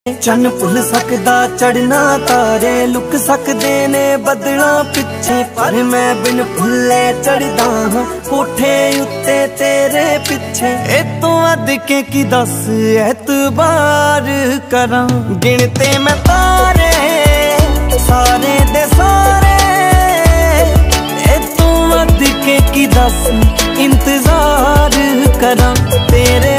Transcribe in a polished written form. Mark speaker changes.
Speaker 1: चन भुल सकदा चढ़ना तारे, लुक सकदे ने बदलां पिछे, पर मैं बिन भुल्ले चढ़दा हां कोठे उत्ते तेरे पिछे। ए तू अद के की दस एतबार करां, गिनते मैं तारे सारे दे सारे। ए तू अद के की दस इंतजार करां तेरे